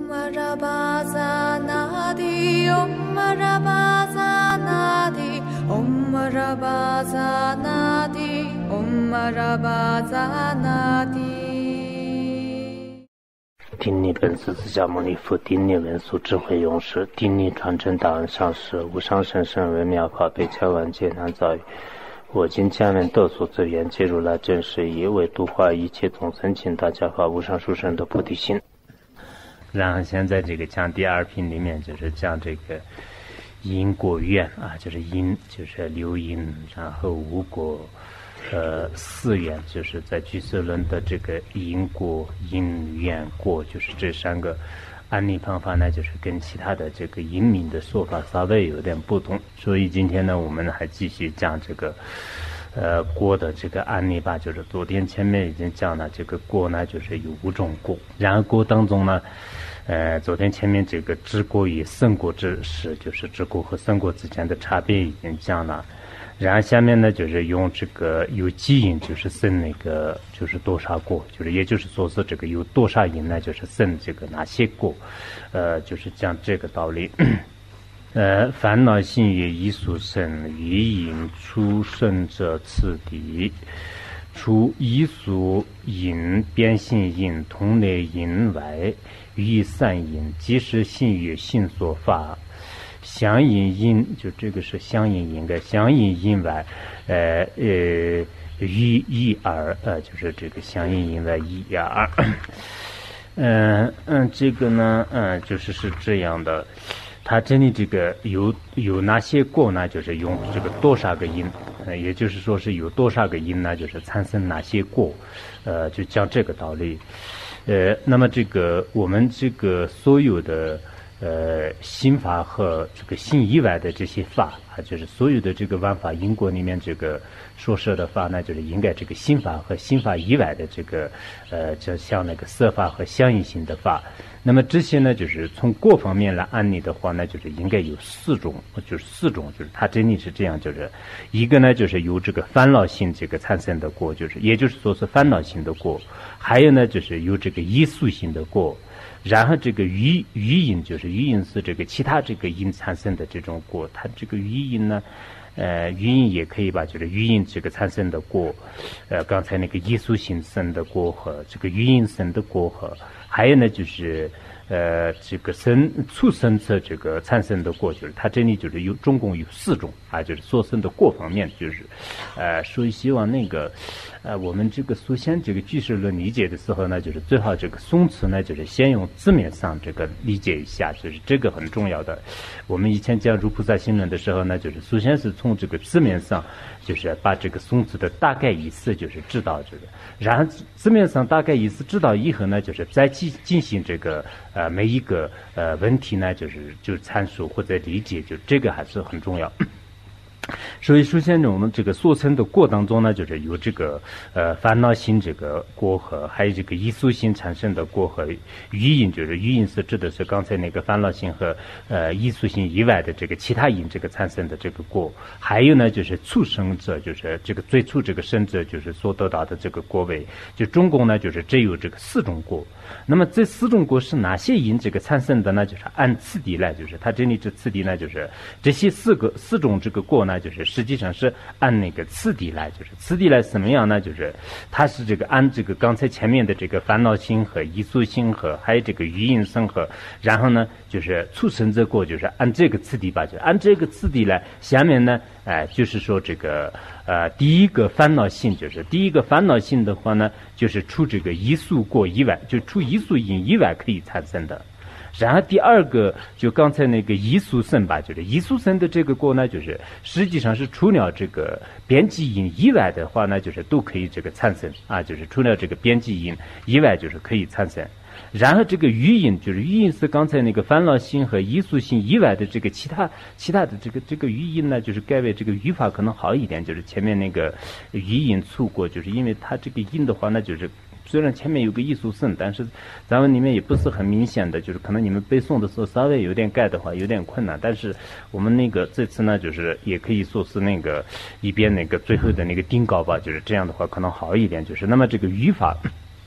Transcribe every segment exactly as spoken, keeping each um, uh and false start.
顶礼本师释迦牟尼佛，顶礼文殊智慧勇士，顶礼传承大恩上师，无上甚深微妙法，被千万劫难遭遇。我今见闻得所之缘，皆如来真实义，为度化一切众生，请大家发无上殊胜的菩提心。然后现在这个讲第二品里面，就是讲这个因果缘啊，就是因就是流因，然后无果呃四缘，就是在俱舍论的这个因果因缘果，就是这三个案例方法呢，就是跟其他的这个因明的说法稍微有点不同。所以今天呢，我们还继续讲这个呃果的这个案例吧。就是昨天前面已经讲了，这个果呢就是有五种果，然后果当中呢呃昨天前面这个知果与胜果之事，就是知果和胜果之间的差别已经讲了。然后下面呢，就是用这个有基因，就是生那个就是多少果，就是也就是说是这个有多少因呢，就是生这个哪些果，呃，就是讲这个道理。呃，烦恼性也异熟生，于因出生者次第，除异熟因、变性因、同类因外，于散因，即是性与性所法。相应因，就这个是相应因，该相应因外，呃呃，一一二，呃，就是这个相应因外一一二，嗯、呃、嗯，这个呢，嗯，就是是这样的，它这里这个有有哪些果呢？就是用这个多少个因，呃，也就是说是有多少个因呢？就是产生哪些果，呃，就讲这个道理，呃，那么这个我们这个所有的。呃，心法和这个心以外的这些法啊，就是所有的这个万法因果里面这个说摄的法呢，就是应该这个心法和心法以外的这个呃，就像那个色法和相应性的法。那么这些呢，就是从各方面来案例的话呢，就是应该有四种，就是四种，就是它真理是这样，就是一个呢，就是由这个烦恼性这个产生的果，就是也就是说是烦恼性的果；还有呢，就是由这个依宿性的果。然后这个余余因，就是余因是这个其他这个因产生的这种果，它这个余因呢，呃，余因也可以把就是余因这个产生的果，呃，刚才那个依宿性生的果和这个余因生的果和，还有呢就是呃这个生畜生者这个产生的果，就是它这里就是有总共有四种啊，就是所生的果方面，就是呃，所以希望那个。呃，我们这个首先这个句式论理解的时候呢，就是最好这个宋词呢，就是先用字面上这个理解一下，就是这个很重要的。我们以前讲如菩萨行论的时候呢，就是首先是从这个字面上，就是把这个宋词的大概意思就是知道这个，然后字面上大概意思知道以后呢，就是再进进行这个呃每一个呃问题呢，就是就是阐述或者理解，就这个还是很重要。所以首先我们这个所成的果当中呢，就是有这个呃烦恼性这个果和还有这个依宿性产生的果和余因，就是余因是指的是刚才那个烦恼性和呃依宿性以外的这个其他因这个产生的这个果，还有呢就是畜生者，就是这个最初这个生者就是所得到的这个果位，就总共呢就是只有这个四种果。那么这四种果是哪些因这个产生的呢？就是按次第来，就是它这里这次第呢，就是这些四个四种这个果呢，就是实际上是按那个次第来，就是次第来什么样呢？就是它是这个按这个刚才前面的这个烦恼性和依宿性和还有这个余因生和，然后呢就是畜生者果，就是按这个次第吧，就按这个次第来。下面呢，哎、呃，就是说这个呃第一个烦恼性，就是第一个烦恼性的话呢，就是除这个依宿果以外，就除依宿因以外可以产生的。然后第二个就刚才那个依宿生吧，就是依宿生的这个果呢，就是实际上是除了这个边际因以外的话呢，就是都可以这个产生啊，就是除了这个边际因以外，就是可以产生。然后这个余因，就是余因是刚才那个烦恼性和依宿性以外的这个其他其他的这个这个余因呢，就是改为这个语法可能好一点，就是前面那个余因促过，就是因为它这个因的话呢，就是虽然前面有个依宿生，但是咱们里面也不是很明显的，就是可能你们背诵的时候稍微有点改的话有点困难，但是我们那个这次呢，就是也可以说是那个一边那个最后的那个定稿吧，就是这样的话可能好一点，就是那么这个语法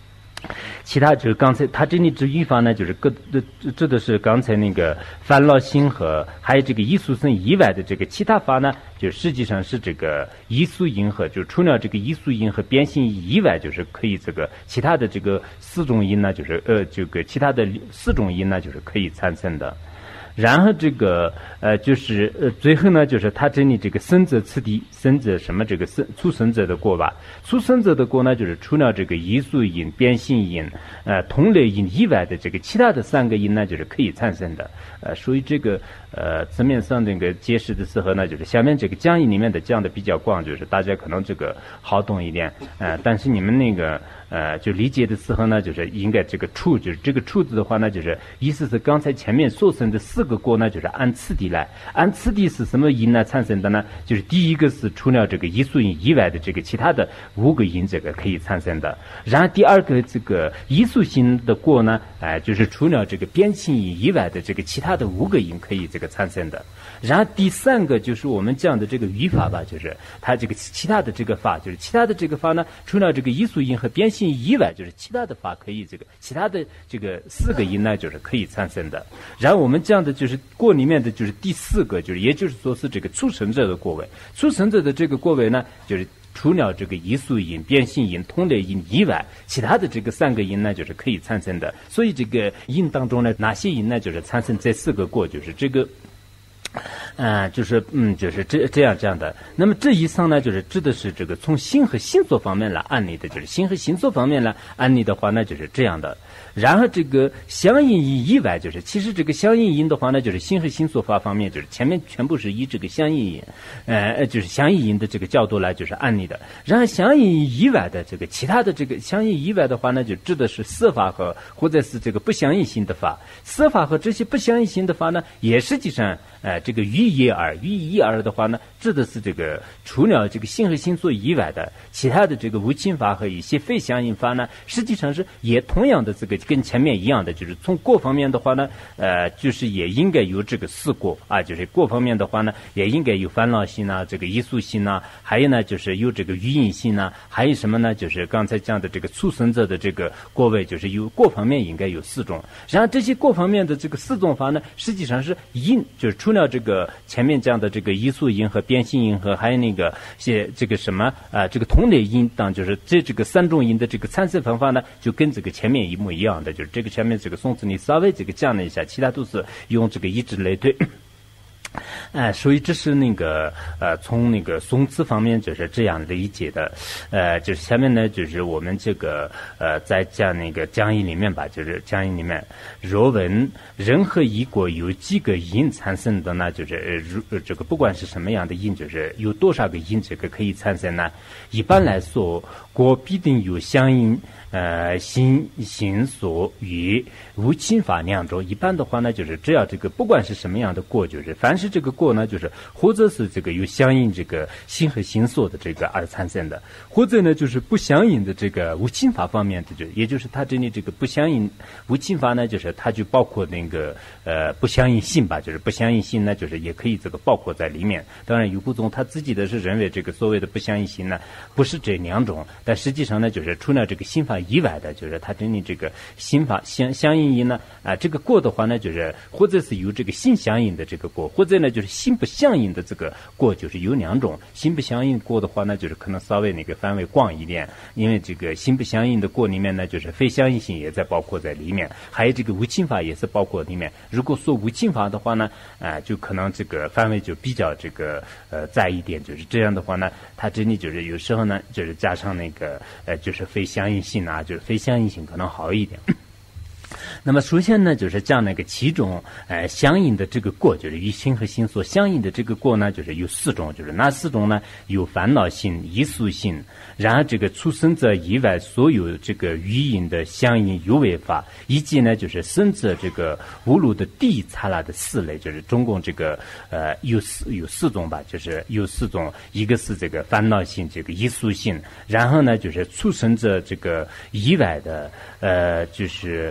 其他就是刚才他这里指语法呢，就是各指的是刚才那个烦恼性和还有这个艺术性以外的这个其他法呢，就实际上是这个艺术因和就除了这个艺术因和变性以外，就是可以这个其他的这个四种因呢，就是呃这个其他的四种因呢，就是可以产生的。然后这个呃就是呃最后呢，就是他这里这个生者次第生者什么这个生出生者的果吧，出生者的果呢，就是除了这个艺术因、变性因、呃同类因以外的这个其他的三个因呢，就是可以产生的。呃，所以这个呃字面上这个解释的时候呢，就是下面这个讲义里面的讲的比较广，就是大家可能这个好懂一点，呃，但是你们那个呃就理解的时候呢，就是应该这个处，就是这个处字的话呢，就是意思是刚才前面所生的四个果呢，就是按次第来，按次第是什么因呢产生的呢？就是第一个是除了这个艺术因以外的这个其他的五个因，这个可以产生的。然后第二个这个艺术性的果呢，哎、呃，就是除了这个变性因以外的这个其他的五个因可以这个产生的。然后第三个就是我们讲的这个语法吧，就是它这个其他的这个法，就是其他的这个法呢，除了这个艺术因和变性以外，就是其他的法可以这个其他的这个四个因呢，就是可以产生的。然后我们讲的就是果里面的就是第四个，就是也就是说是这个出生者的果位，出生者的这个果位呢，就是除了这个艺术因、变性因、同类因以外，其他的这个三个因呢，就是可以产生的。所以这个因当中呢，哪些因呢，就是产生这四个果，就是这个。呃，就是嗯，就是这这样这样的。那么这以上呢，就是指的是这个从心和心所方面来案例的，就是心和心所方面来案例的话呢，就是这样的。然后这个相应因以外，就是其实这个相应因的话呢，就是心和心所法方面，就是前面全部是以这个相应因，呃，就是相应因的这个角度来就是案例的。然后相应因以外的这个其他的这个相应以外的话呢，就指的是色法和或者是这个不相应性的法。色法和这些不相应性的法呢，也实际上呃这个于一而于一而的话呢，指的是这个除了这个心和心所以外的其他的这个无情法和一些非相应法呢，实际上是也同样的这个跟前面一样的，就是从果方面的话呢，呃，就是也应该有这个四果啊，就是果方面的话呢，也应该有烦恼心啊，这个艺术心啊，还有呢就是有这个语音心啊，还有什么呢？就是刚才讲的这个出生者的这个果位，就是有果方面应该有四种。然后这些果方面的这个四种法呢，实际上是因，就是除了这个前面讲的这个艺术因和变性因和还有那个些这个什么啊、呃，这个同类因当就是这这个三种因的这个产生方法呢，就跟这个前面一模一样的，就是这个前面这个宋子你稍微这个讲了一下，其他都是用这个一致类推。哎、呃，所以这是那个呃，从那个宋词方面就是这样理解的。呃，就是下面呢，就是我们这个呃，在讲那个讲义里面吧，就是讲义里面，若问任何一果有几个因产生的呢？就是呃，如这个不管是什么样的因，就是有多少个因这个可以产生呢？一般来说，果必定有相应。呃，心心所与无情法两种。一般的话呢，就是只要这个不管是什么样的果，就是凡是这个果呢，就是或者是这个有相应这个心和心所的这个而产生的，或者呢就是不相应的这个无情法方面的，就也就是它这里这个不相应无情法呢，就是它就包括那个呃不相应性吧，就是不相应性呢，就是也可以这个包括在里面。当然，有部宗他自己的是认为这个所谓的不相应性呢，不是这两种，但实际上呢，就是除了这个心法以外的，就是它跟你这个心法相相应因呢啊、呃，这个果的话呢，就是或者是有这个心相应的这个果，或者呢就是心不相应的这个果，就是有两种。心不相应果的话呢，就是可能稍微那个范围广一点，因为这个心不相应的果里面呢，就是非相应性也在包括在里面，还有这个无情法也是包括里面。如果说无情法的话呢，啊、呃，就可能这个范围就比较这个呃窄一点，就是这样的话呢，它这里就是有时候呢，就是加上那个呃就是非相应性啊，就是非相应性可能好一点。那么首先呢，就是讲那个其中呃相应的这个果，就是与心和心所相应的这个果呢，就是有四种，就是哪四种呢？有烦恼性、艺术性，然后这个出生者以外所有这个语音的相应有为法，以及呢就是生者这个无路的第一刹那的四类，就是总共这个呃有四有四种吧，就是有四种，一个是这个烦恼性、这个艺术性，然后呢就是出生者这个以外的呃就是呃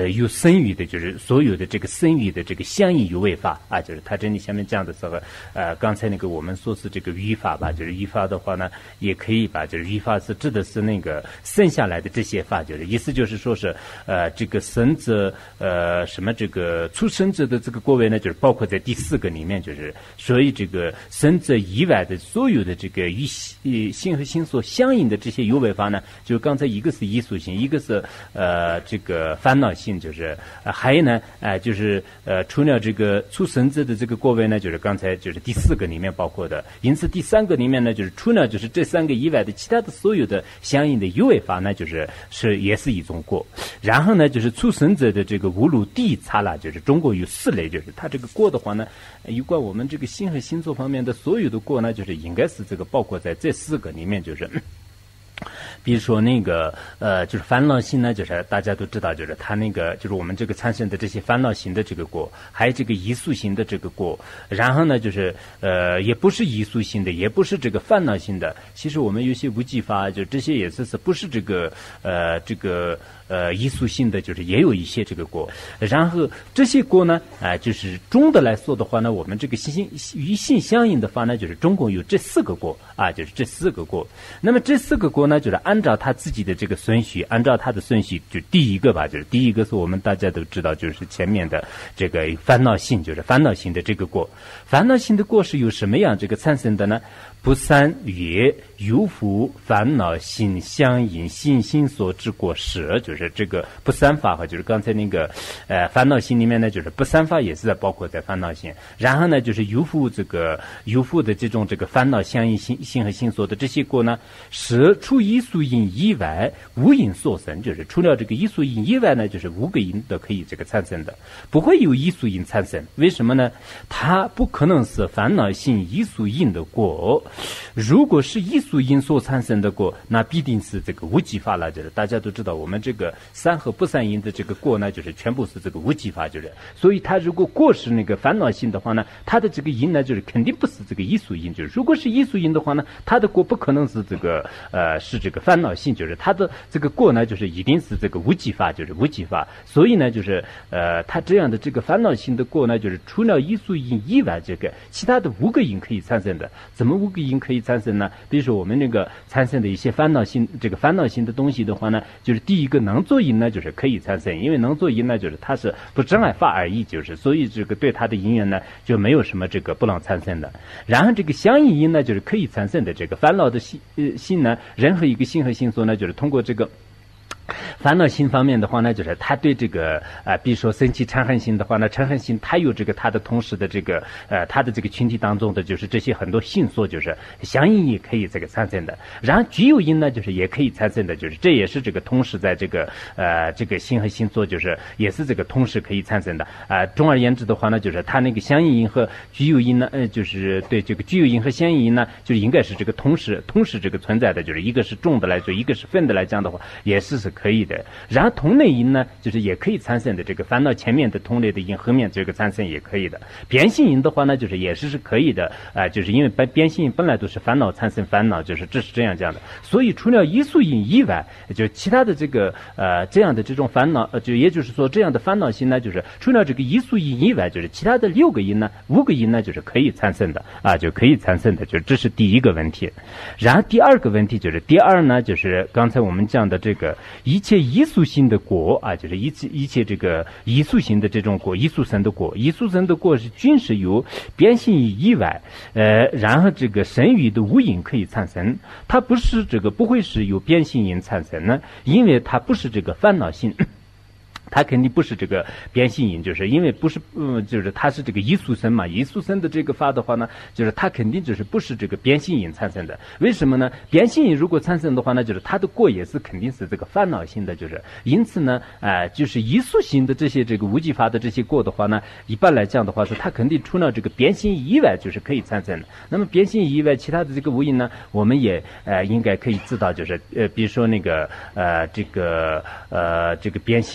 呃有生育的，就是所有的这个生育的这个相应有为法啊，就是他这里下面讲的时候，呃，刚才那个我们说是这个语法吧，就是语法的话呢，也可以把就是语法是指的是那个生下来的这些法，就是意思就是说是呃这个生者呃什么这个出生者的这个过位呢，就是包括在第四个里面，就是所以这个生者以外的所有的这个与性和性所相应的这些有为法呢，就刚才一个是艺术性，一个是呃这个烦恼性，就是呃还有呢呃就是呃除了这个出生者的这个过位呢，就是刚才就是第四个里面包括的，因此第三个里面呢，就是除了就是这三个以外的其他的所有的相应的有为法呢，就是是也是一种过。然后呢，就是出生者的这个无路地刹那，就是中国有四类，就是它这个过的话呢，有关我们这个心和星座方面的所有的过呢，就是应该是这个包括在这四个里面，就是。比如说那个呃，就是烦恼心呢，就是大家都知道，就是它那个就是我们这个产生的这些烦恼心的这个果，还有这个艺术性的这个果，然后呢，就是呃，也不是艺术性的，也不是这个烦恼性的。其实我们有些无记法，就这些也是是不是这个呃这个呃艺术性的，就是也有一些这个果。然后这些果呢，啊、呃，就是总的来说的话呢，我们这个心与性相应的话呢，就是中共有这四个果啊，就是这四个果。那么这四个果呢，就是按照他自己的这个顺序，按照他的顺序，就第一个吧，就是第一个是我们大家都知道，就是前面的这个烦恼性，就是烦恼性的这个果。烦恼性的果是由什么样这个产生的呢？不三月有福烦恼心相应心心所知过失，就是这个不三法和就是刚才那个呃烦恼心里面呢，就是不三法也是在包括在烦恼心。然后呢，就是有福这个有福的这种这个烦恼相应心心和心所的这些果呢，是除艺术因以外无因所生，就是除了这个艺术因以外呢，就是五个因都可以这个产生的，不会有艺术因产生。为什么呢？它不可能是烦恼性艺术因的果。如果是艺术因所产生的果，那必定是这个无记法了。就是大家都知道，我们这个三和不三因的这个果呢，就是全部是这个无记法，就是所以它如果果是那个烦恼性的话呢，它的这个因呢，就是肯定不是这个艺术因。就是如果是艺术因的话呢，它的果不可能是这个呃是这个烦恼性，就是它的这个果呢，就是一定是这个无记法，就是无记法。所以呢，就是呃它这样的这个烦恼性的果呢，就是除了艺术因以外，这个其他的五个因可以产生的。怎么五个因可以产生呢？比如说我们那个产生的一些烦恼性这个烦恼性的东西的话呢，就是第一个能作因呢，就是可以产生，因为能作因呢，就是它是不障碍法而已，就是所以这个对它的因缘呢就没有什么这个不能产生的。然后这个相应因呢，就是可以产生的这个烦恼的心呃心呢，任何一个心和心所呢，就是通过这个烦恼心方面的话呢，就是他对这个啊、呃，比如说生气嗔恨心的话呢，嗔恨心它有这个它的同时的这个呃，它的这个群体当中的就是这些很多性所，就是相应也可以这个产生的。然后具有因呢，就是也可以产生的，就是这也是这个同时在这个呃这个心和心所，就是也是这个同时可以产生的啊、呃。总而言之的话呢，就是它那个相应因和具有因呢，呃，就是对这个具有因和相应因呢，就应该是这个同时同时这个存在的，就是一个是重的来说，一个是分的来讲的话，也是是可以的。然后同类因呢，就是也可以产生的，这个烦恼前面的同类的因后面这个产生也可以的。变性因的话呢，就是也是是可以的啊、呃，就是因为变性因本来都是烦恼产生烦恼，就是这是这样讲的。所以除了艺术因以外，就其他的这个呃这样的这种烦恼，呃，就也就是说这样的烦恼心呢，就是除了这个艺术因以外，就是其他的六个因呢，五个因呢，就是可以产生的啊，就可以产生的，就这是第一个问题。然后第二个问题就是第二呢，就是刚才我们讲的这个一切艺术性的果啊，就是一切一切这个艺术性的这种果，艺术生的果，艺术生的果是均是由变性因以外，呃，然后这个生育的无因可以产生，它不是这个不会是由变性因产生呢，因为它不是这个烦恼性。它肯定不是这个变性因，就是因为不是，嗯，就是它是这个艺术生嘛，艺术生的这个法的话呢，就是它肯定就是不是这个变性因产生的。为什么呢？变性因如果产生的话呢，就是它的果也是肯定是这个烦恼性的，就是因此呢，呃，就是艺术性的这些这个无记法的这些果的话呢，一般来讲的话是它肯定除了这个变性因以外，就是可以产生的。那么变性因以外，其他的这个无因呢，我们也呃应该可以知道，就是呃，比如说那个呃这个呃这个变性就是。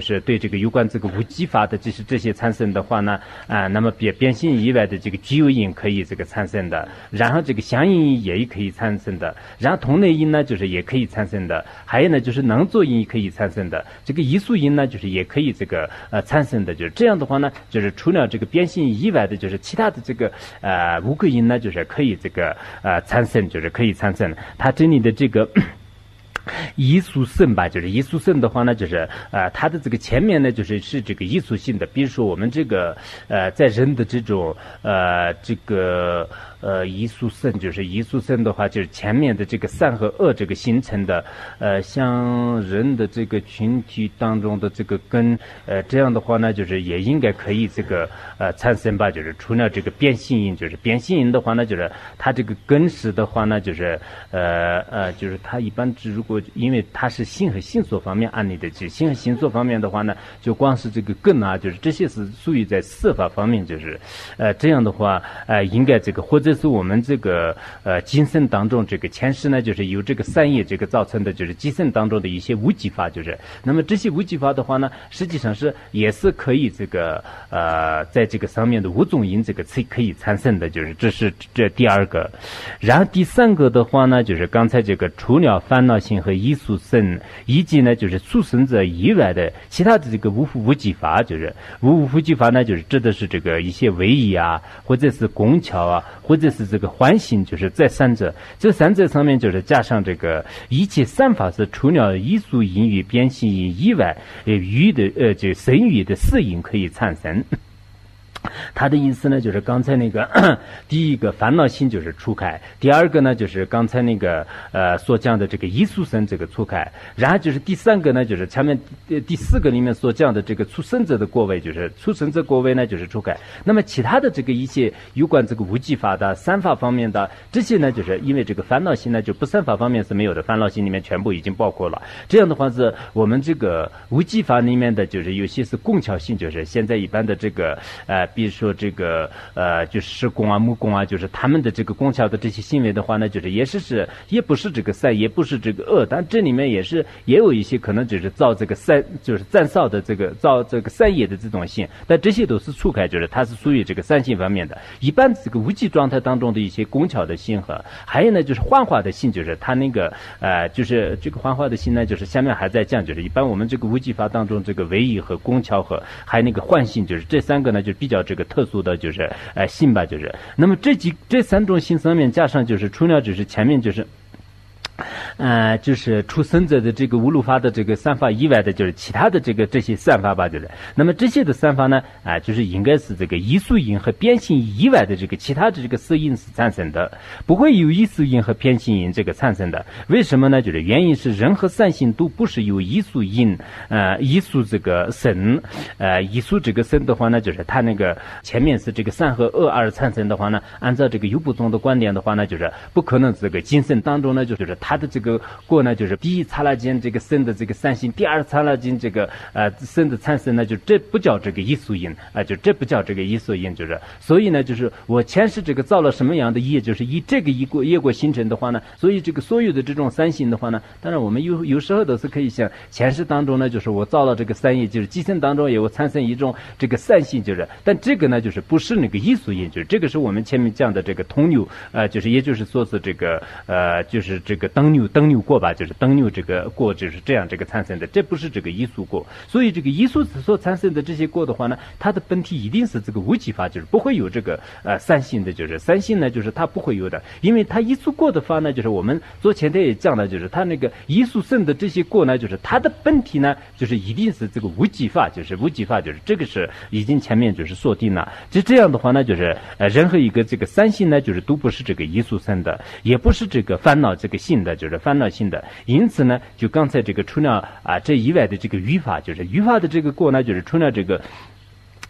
就是对这个有关这个无记法的这些这些产生的话呢，啊、呃，那么变变性以外的这个具有因可以这个产生的，然后这个相应因也可以产生的，然后同类因呢就是也可以产生的，还有呢就是能作因可以产生的，这个异素因呢就是也可以这个呃产生的，就是这样的话呢，就是除了这个变性以外的，就是其他的这个呃无个因呢，就是可以这个呃产生，就是可以产生。它这里的这个。异素性吧，就是异素性的话呢，就是呃，它的这个前面呢，就是是这个异素性的。比如说我们这个呃，在人的这种呃这个呃异素性，就是异素性的话，就是前面的这个三和二这个形成的呃，像人的这个群体当中的这个根呃，这样的话呢，就是也应该可以这个呃产生吧，就是除了这个变性因，就是变性因的话呢，就是它这个根式的话呢，就是呃呃，就是它一般只如果因为它是性和性素方面案例的，就性和性素方面的话呢，就光是这个根啊，就是这些是属于在司法方面，就是呃这样的话，呃应该这个或者是我们这个呃精神当中这个前世呢，就是由这个三业这个造成的，就是精神当中的一些无记法，就是那么这些无记法的话呢，实际上是也是可以这个呃在这个上面的五种因这个可以产生的，就是这是这第二个，然后第三个的话呢，就是刚才这个除了烦恼性和异素性，以及呢就是促生者以外的其他的这个无无记法，就是无无记法呢，就是指的是这个一些唯一啊，或者是工巧啊，或者是这个欢心，就是这三者，这三者上面就是加上这个一切三法是除了异素因与变性因以外，呃语的呃就生语的四因可以产生。他的意思呢，就是刚才那个第一个烦恼心就是初开，第二个呢就是刚才那个呃所讲的这个异素生这个初开，然后就是第三个呢就是前面第第四个里面所讲的这个出生者的果位，就是出生者果位呢就是初开。那么其他的这个一些有关这个无记法的三法方面的这些呢，就是因为这个烦恼心呢就不三法方面是没有的，烦恼心里面全部已经包括了。这样的话是我们这个无记法里面的，就是有些是工巧性，就是现在一般的这个呃。比如说这个呃，就是施工啊、木工啊，就是他们的这个工巧的这些行为的话呢，就是也是是也不是这个善，也不是这个恶，但这里面也是也有一些可能只是造这个善，就是赞少的这个造这个善业的这种性，但这些都是初开，就是它是属于这个善性方面的。一般这个无记状态当中的一些工巧的性和，还有呢就是幻化的性，就是它那个呃，就是这个幻化的性呢，就是下面还在讲，就是一般我们这个无记法当中这个唯一和工巧和还有那个幻性，就是这三个呢就比较这个特殊的就是呃性吧，就是那么这几这三种性上面加上就是除了就是前面就是呃，就是出生者的这个无路法的这个三法以外的，就是其他的这个这些三法吧，就是那么这些的三法呢，啊、呃，就是应该是这个异素因和变性以外的这个其他的这个色因是产生的，不会有异素因和变性因这个产生的。为什么呢？就是原因是人和善性都不是由异素因，呃，异素这个生，呃，异素这个生的话呢，就是它那个前面是这个善和恶而产生的话呢，按照这个有不同的观点的话呢，就是不可能这个精神当中呢，就是它的这个过呢，就是第一刹那间这个生的这个善性，第二刹那间这个呃生的产生呢，就这不叫这个异素因啊、呃，就这不叫这个异素因，就是所以呢，就是我前世这个造了什么样的业，就是以这个业果业果形成的话呢，所以这个所有的这种三性的话呢，当然我们有有时候都是可以想前世当中呢，就是我造了这个三业，就是今生当中也会产生一种这个善性，就是但这个呢，就是不是那个异素因，就是这个是我们前面讲的这个同牛，呃，就是也就是说是这个呃，就是这个灯牛。灯牛过吧，就是灯牛这个过就是这样这个产生的，这不是这个异素过。所以这个异素所产生的这些过的话呢，它的本体一定是这个无记法，就是不会有这个呃三性的，就是三性呢，就是它不会有的，因为它异素过的话呢，就是我们昨前天也讲了，就是它那个异素生的这些过呢，就是它的本体呢，就是一定是这个无记法，就是无记法，就是这个是已经前面就是锁定了。就这样的话呢，就是呃任何一个这个三性呢，就是都不是这个异素生的，也不是这个烦恼这个性的，就是烦恼性的。因此呢，就刚才这个除了啊这以外的这个语法，就是语法的这个过呢，就是除了这个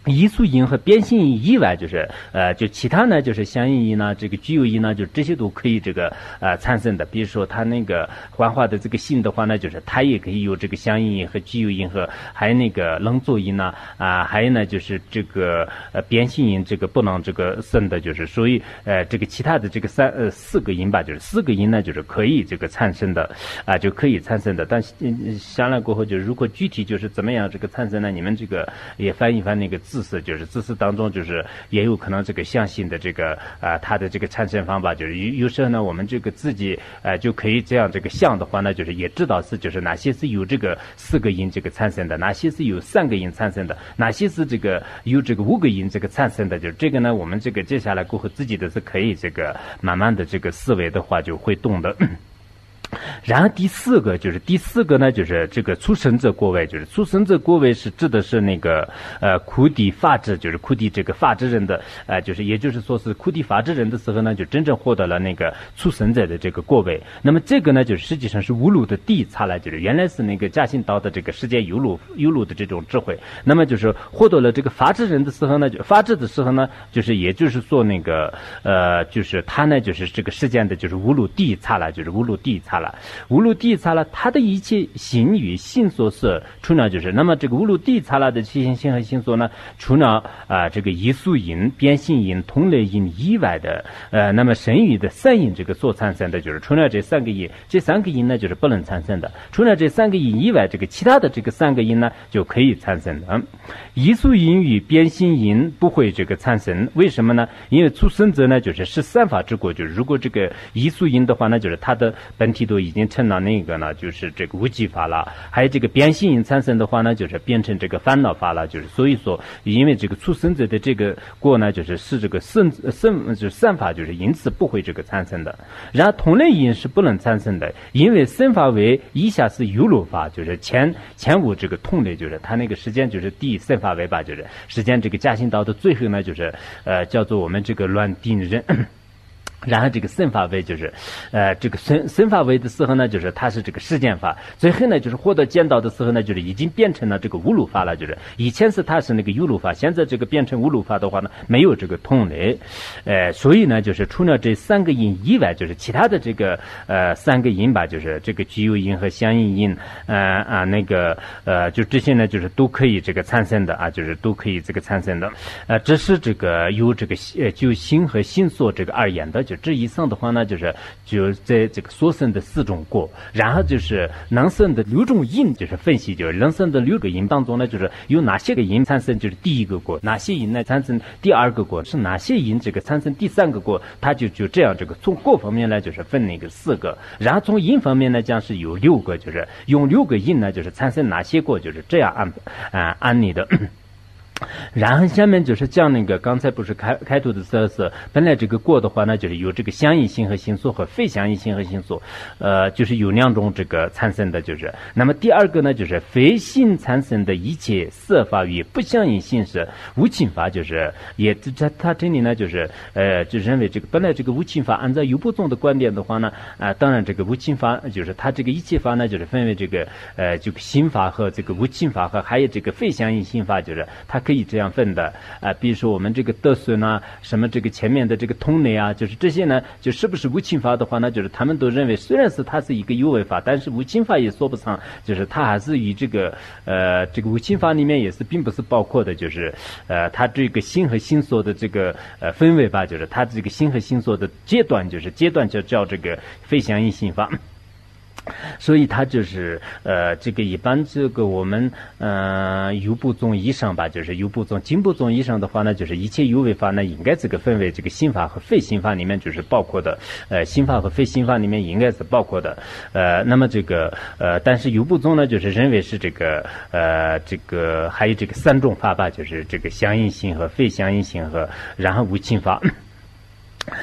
移速音和变性音以外，就是呃，就其他呢，就是相应音呢，这个具有音呢，就这些都可以这个呃产生的。比如说它那个幻化的这个性的话呢，就是它也可以有这个相应音和具有音和还有那个冷作音呢啊、呃，还有呢就是这个呃变性音这个不能这个生的，就是所以呃这个其他的这个三呃四个音吧，就是四个音呢就是可以这个产生的啊、呃，就可以产生的。但是、嗯、下来过后，就是如果具体就是怎么样这个产生呢？你们这个也翻一翻那个字词，就是字词当中就是也有可能这个象性的这个啊、呃、它的这个产生方法，就是有有时候呢我们这个自己呃就可以这样这个象的话呢，就是也知道是就是哪些是有这个四个音这个产生的，哪些是有三个音产生的，哪些是这个有这个五个音这个产生的，就是这个呢我们这个接下来过后自己的是可以这个慢慢的这个思维的话就会动的。然后第四个就是第四个呢，就是这个出生者过位，就是出生者过位是指的是那个呃库迪法治，就是库迪这个法治人的呃，就是也就是说是库迪法治人的时候呢，就真正获得了那个出生者的这个过位。那么这个呢，就是实际上是乌鲁的第一差了，就是原来是那个嘉兴岛的这个世界有鲁有鲁的这种智慧。那么就是获得了这个法治人的时候呢，就法治的时候呢，就是也就是说那个呃，就是他呢就是这个事件的就是乌鲁第一差了，就是乌鲁第一差了。乌鲁地察拉，它的一切行与性所是除了就是，那么这个乌鲁地察拉的这些性和性所呢，除了啊、呃、这个移速音、变性音、同类音以外的，呃，那么神语的三音这个所产生的就是除了这三个音，这三个音呢就是不能产生的。除了这三个音以外，这个其他的这个三个音呢就可以产生的。移速音与变性音不会这个产生，为什么呢？因为出生者呢就是是三法之国，就是如果这个移速音的话呢，就是它的本体都已经成了那个呢，就是这个无记法了。还有这个变性音产生的话呢，就是变成这个烦恼法了。就是所以说，因为这个出生者的这个过呢，就是是这个生生就是三法，就是因此不会这个产生的。然后同类音是不能产生的，因为生法为以下是有漏法，就是前前五这个同类，就是它那个时间就是第生法为吧，就是时间这个嘉兴道的最后呢，就是呃叫做我们这个乱定人。然后这个生法位就是，呃，这个生生法位的时候呢，就是它是这个实践法。最后呢，就是获得见到的时候呢，就是已经变成了这个无漏法了。就是以前是它是那个有漏法，现在这个变成无漏法的话呢，没有这个同类。呃，所以呢，就是除了这三个音以外，就是其他的这个呃三个音吧，就是这个具有音和相应音，呃啊那个呃，就这些呢，就是都可以这个产生的啊，就是都可以这个产生的。呃，这是这个有这个呃就心和心所这个而言的。就这以上的话呢，就是就在这个所生的四种果，然后就是能生的六种因，就是分析，就是能生的六个因当中呢，就是有哪些个因产生就是第一个果，哪些因呢产生第二个果，是哪些因这个产生第三个果，它就就这样这个从果方面呢就是分那个四个，然后从因方面来讲是有六个，就是用六个因呢就是产生哪些果，就是这样按啊、呃、按理的。然后下面就是讲那个刚才不是开开头的时候是本来这个果的话呢，就是有这个相应性和性所和非相应性和性所，呃，就是有两种这个产生的，就是那么第二个呢，就是非性产生的一切色法与不相应性是无情法，就是也在他这里呢，就是呃，就认为这个本来这个无情法，按照有部宗的观点的话呢，啊、呃，当然这个无情法就是它这个一切法呢，就是分为这个呃，这个心法和这个无情法和还有这个非相应性法，就是它可以这样分的啊、呃，比如说我们这个得损啊，什么这个前面的这个同类啊，就是这些呢，就是不是无情法的话呢，就是他们都认为虽然是它是一个有为法，但是无情法也说不上，就是它还是与这个呃这个无情法里面也是并不是包括的，就是呃它这个心和心所的这个呃分为吧，就是它这个心和心所的阶段，就是阶段就叫这个非相应性法。所以它就是呃，这个一般这个我们呃有部宗以上吧，就是有部宗、经部宗以上的话呢，就是一切有为法呢，应该这个分为这个心法和非心法里面就是包括的，呃，心法和非心法里面应该是包括的，呃，那么这个呃，但是有部宗呢，就是认为是这个呃，这个还有这个三种法吧，就是这个相应性和非相应性和然后无情法。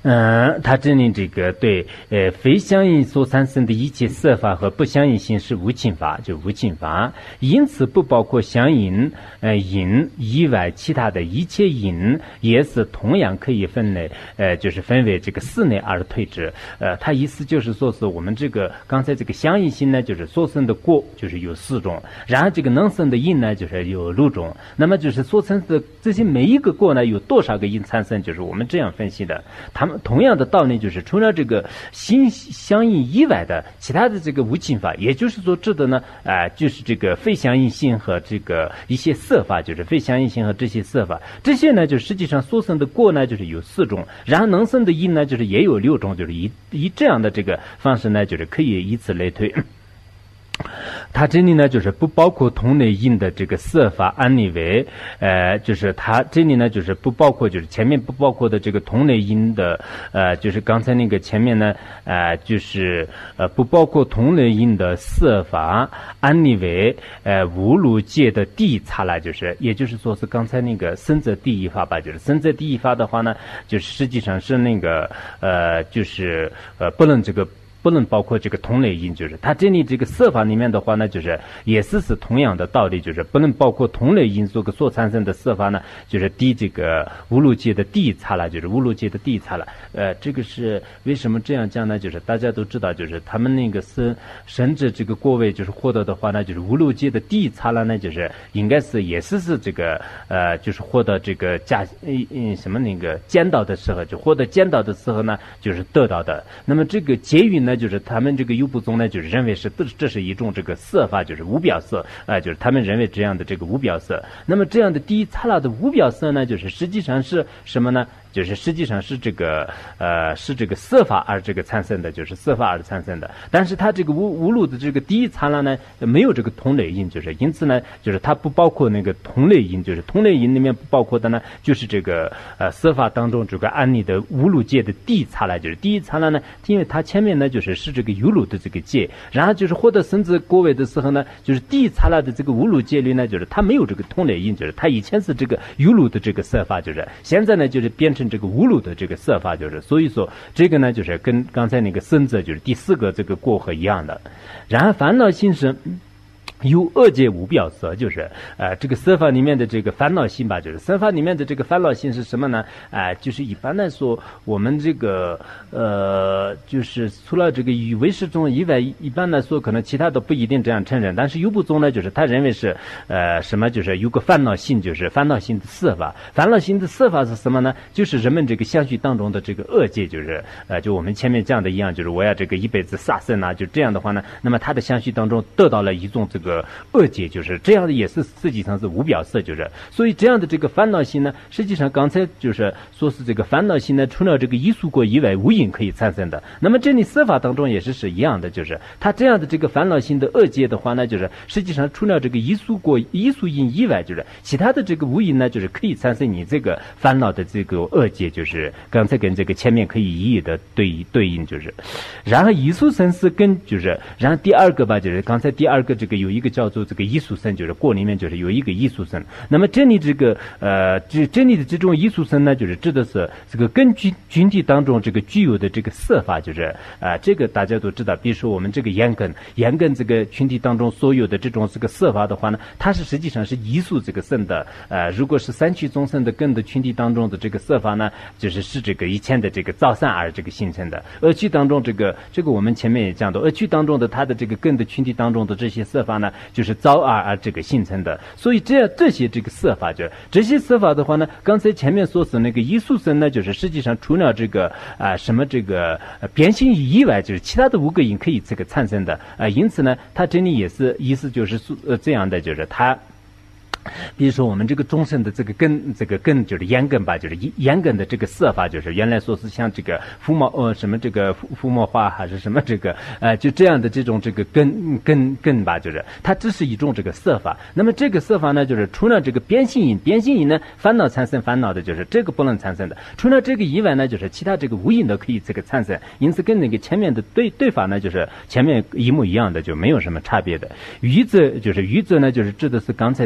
嗯，它这里这个对，呃，非相应所产生的一切色法和不相应性是无情法，就无情法，因此不包括相应呃因以外其他的一切因，也是同样可以分类，呃，就是分为这个四类而推之。呃，它意思就是说是我们这个刚才这个相应性呢，就是所生的果就是有四种，然后这个能生的因呢，就是有六种。那么就是所产生的这些每一个果呢，有多少个因产生，就是我们这样分析的。他们同样的道理，就是除了这个心相应以外的其他的这个无情法，也就是说指的呢，啊、呃，就是这个非相应性和这个一些色法，就是非相应性和这些色法，这些呢，就实际上所生的果呢，就是有四种，然后能生的因呢，就是也有六种，就是以以这样的这个方式呢，就是可以以此类推。它这里呢，就是不包括同类因的这个色法安立为，呃，就是它这里呢，就是不包括，就是前面不包括的这个同类因的，呃，就是刚才那个前面呢，呃，就是呃不包括同类因的色法安立为，呃，无路界的第一刹那，就是也就是说是刚才那个生者第一法吧，就是生者第一法的话呢，就是实际上是那个呃，就是呃不能这个。不能包括这个同类因，就是它这里这个色法里面的话呢，就是也是是同样的道理，就是不能包括同类因所所产生的色法呢，就是第这个无路界的第一刹那，就是无路界的第一刹那。呃，这个是为什么这样讲呢？就是大家都知道，就是他们那个生甚至这个果位就是获得的话呢，就是无路界的第一刹那呢，就是应该是也是是这个呃，就是获得这个加嗯嗯什么那个见到的时候，就获得见到的时候呢，就是得到的。那么这个结语呢？就是他们这个优部宗呢，就是认为是这是一种这个色法，就是无表色啊、呃，就是他们认为这样的这个无表色。那么这样的第一刹那的无表色呢，就是实际上是什么呢？就是实际上是这个呃是这个色法而这个产生的，就是色法而产生的。但是它这个无无路的这个第一刹那呢，没有这个同类因，就是因此呢，就是它不包括那个同类因，就是同类因里面不包括的呢，就是这个呃色法当中这个安立的无路界的第一刹那，就是第一刹那呢，因为它前面呢就是是这个有路的这个界，然后就是获得生子果位的时候呢，就是第一刹那的这个无路界里呢，就是它没有这个同类因，就是它以前是这个有路的这个色法，就是现在呢就是变成这个无路的这个色法，就是所以说这个呢就是跟刚才那个生者就是第四个这个过河一样的。然后烦恼心是有二界无表色，就是呃这个色法里面的这个烦恼心吧，就是色法里面的这个烦恼心是什么呢？啊、呃，就是一般来说我们这个呃就是除了这个与唯识宗以外，一般来说可能其他都不一定这样承认，但是优部宗呢，就是他认为是呃什么，就是有个烦恼心，就是烦恼心的色法。烦恼心的色法是什么呢？就是人们这个相续当中的这个恶界，就是呃就我们前面讲的一样，就是我要这个一辈子杀生啊，就这样的话呢，那么他的相续当中得到了一种这个个恶界，就是这样的，也是实际上是无表色，就是所以这样的这个烦恼心呢，实际上刚才就是说是这个烦恼心呢，除了这个异熟果以外，无因可以产生的。那么这里色法当中也是是一样的，就是它这样的这个烦恼心的恶界的话呢，就是实际上除了这个异熟果、异熟因以外，就是其他的这个无因呢，就是可以产生你这个烦恼的这个恶界，就是刚才跟这个前面可以一一的对对应，就是然后异熟生是跟就是然后第二个吧，就是刚才第二个这个有一个叫做这个异熟生，就是过里面就是有一个异熟生。那么这里这个呃这这里的这种异熟生呢，就是指的是这个根据群体当中这个具有的这个色法，就是啊、呃、这个大家都知道，比如说我们这个眼根眼根这个群体当中所有的这种这个色法的话呢，它是实际上是异熟这个生的。呃如果是三区众生的根的群体当中的这个色法呢，就是是这个以前的这个造善而这个形成的。恶趣当中这个这个我们前面也讲到，恶趣当中的它的这个根的群体当中的这些色法呢，就是造而而这个形成的。所以这样这些这个色法，就这些色法的话呢，刚才前面说是那个异熟生呢，就是实际上除了这个啊、呃、什么这个、呃、变性以外，就是其他的五个因可以这个产生的啊、呃，因此呢，它这里也是意思就是呃这样的，就是它。比如说我们这个众生的这个根，这个根就是眼根吧，就是眼根的这个色法，就是原来说是像这个伏毛呃什么这个伏伏魔花还是什么这个呃就这样的这种这个根根根吧，就是它只是一种这个色法。那么这个色法呢，就是除了这个变性因，变性因呢烦恼产生烦恼的，就是这个不能产生的。除了这个以外呢，就是其他这个无因的可以这个产生。因此跟那个前面的对对法呢，就是前面一模一样的，就没有什么差别的。余则就是余则呢，就是指的是刚才第三。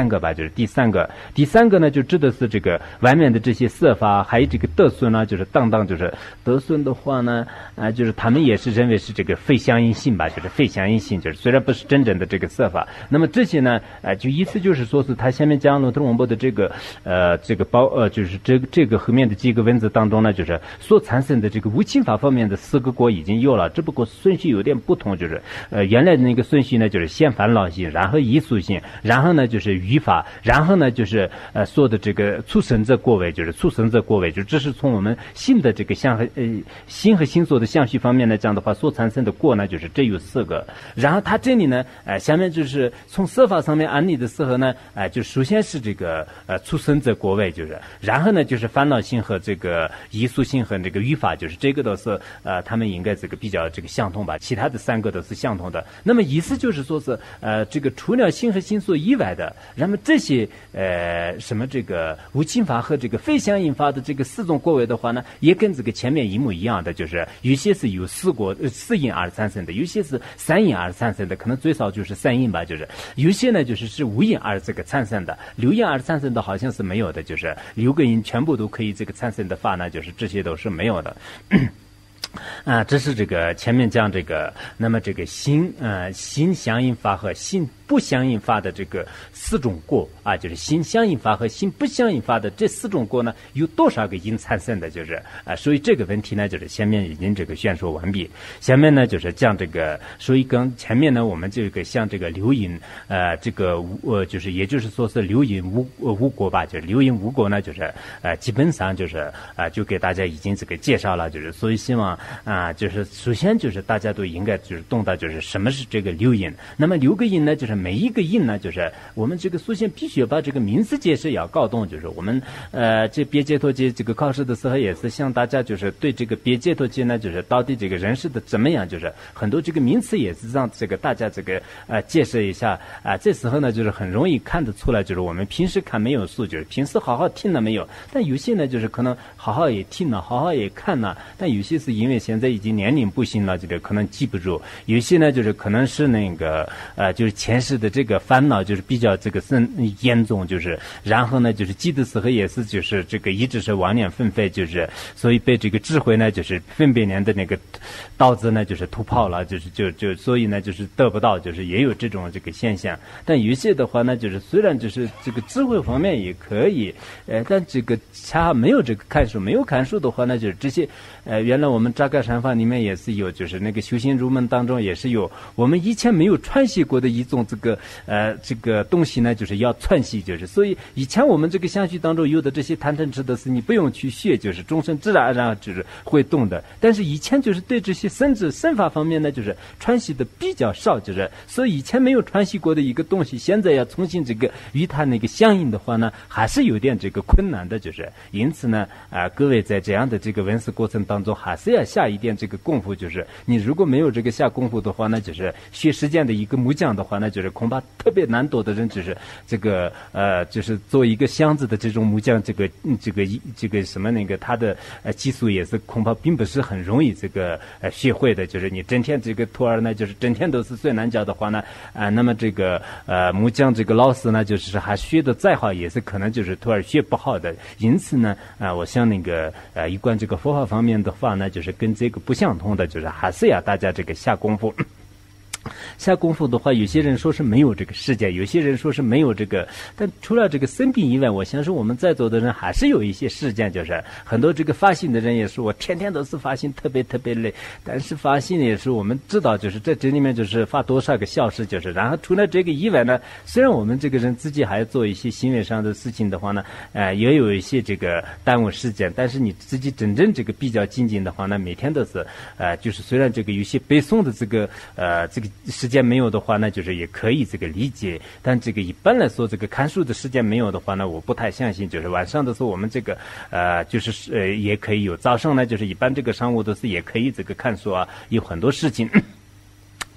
三个吧，就是第三个，第三个呢就指的是这个外面的这些色法，还有这个德孙呢，就是当当就是德孙的话呢，啊、呃，就是他们也是认为是这个非相应性吧，就是非相应性，就是虽然不是真正的这个色法，那么这些呢，啊、呃，就意思就是说是他下面讲了通文波的这个呃这个包呃就是这个这个后面的几个文字当中呢，就是所产生的这个无侵法方面的四个果已经有了，只不过顺序有点不同，就是呃原来的那个顺序呢，就是先烦恼性，然后艺术性，然后呢就是语法，然后呢就是呃说的这个促生者果位，就是促生者果位，就这是从我们新的这个相和呃心和心所的相续方面来讲的话，所产生的果呢，就是这有四个。然后它这里呢，呃下面就是从色法上面安利的时候呢，呃就首先是这个呃促生者果位，就是然后呢就是烦恼性和这个艺术性和这个语法，就是这个都是呃他们应该这个比较这个相同吧，其他的三个都是相同的。那么意思就是说是呃这个除了心和心所以外的，那么这些呃什么这个无侵法和这个非相应法的这个四种果位的话呢，也跟这个前面一模一样的，就是有些是有四果呃四因而产生的，有些是三因而产生的，可能最少就是三因吧，就是有些呢就是是无因而这个产生的，六因而产生的好像是没有的，就是六个因全部都可以这个产生的法呢，就是这些都是没有的。啊，这是这个前面讲这个，那么这个心呃心相应法和心不相应法的这个四种果啊，就是心相应法和心不相应法的这四种果呢，有多少个因产生的？就是啊，所以这个问题呢，就是前面已经这个宣说完毕。下面呢，就是讲这个，所以跟前面呢，我们这个像这个六因呃这个呃就是也就是说是六因无无果吧，就是六因无果呢，就是呃基本上就是啊、呃、就给大家已经这个介绍了，就是所以希望啊就是首先就是大家都应该就是懂得就是什么是这个六因。那么六个因呢，就是每一个因呢，就是我们这个首先必须要把这个名词解释要搞懂，就是我们呃这别解脱界这个考试的时候也是向大家就是对这个别解脱界呢，就是到底这个认识的怎么样，就是很多这个名词也是让这个大家这个呃解释一下啊、呃。这时候呢，就是很容易看得出来，就是我们平时看没有数，就是平时好好听了没有，但有些呢就是可能好好也听了，好好也看了，但有些是因为现在已经年龄不行了，这个可能记不住，有些呢就是可能是那个呃就是前世的这个烦恼就是比较这个深严重，就是然后呢就是记的时候也是就是这个一直是妄念纷飞，就是所以被这个智慧呢就是分别年的那个刀子呢就是突破了，就是就就所以呢就是得不到，就是也有这种这个现象。但有些的话呢，就是虽然就是这个智慧方面也可以，呃，但这个恰没有这个看书，没有看书的话呢，就是这些呃原来我们扎盖禅法里面也是有，就是那个修行入门当中也是有，我们以前没有传习过的一种这个呃这个东西呢，就是要传习，就是所以以前我们这个相续当中有的这些贪嗔痴的是你不用去学，就是终身自然而然就是会动的。但是以前就是对这些身智身法方面呢，就是传习的比较少，就是所以以前没有传习过的一个东西，现在要重新这个与它那个相应的话呢，还是有点这个困难的，就是因此呢啊、呃，各位在这样的这个闻思过程当中，还是要下一点这个功夫，就是你如果没有这个下功夫的话呢，就是学实践的一个木匠的话呢，就是恐怕特别难得的人，就是这个呃，就是做一个箱子的这种木匠，这个这个这个什么那个他的呃技术也是恐怕并不是很容易这个呃学会的，就是你整天这个徒儿呢，就是整天都是睡懒觉的话呢，啊、呃，那么这个呃木匠这个老师呢，就是还学的再好，也是可能就是徒儿学不好的。因此呢，啊、呃，我想那个呃有关这个佛法方面的话呢，就是跟这个不相同的，就是还是要大家这个下功夫。下功夫的话，有些人说是没有这个世界，有些人说是没有这个，但除了这个生病以外，我相信我们在座的人还是有一些事件，就是很多这个发心的人也是，我天天都是发心，特别特别累，但是发心也是我们知道，就是在这里面就是发多少个小时，就是然后除了这个以外呢，虽然我们这个人自己还要做一些行为上的事情的话呢，呃，也有一些这个耽误时间，但是你自己真正这个比较精进的话呢，每天都是呃，就是虽然这个有些背诵的这个呃这个时间没有的话呢，就是也可以这个理解，但这个一般来说，这个看书的时间没有的话呢，我不太相信。就是晚上的时候，我们这个呃，就是呃，也可以有；早上呢，就是一般这个上午都是也可以这个看书啊，有很多事情。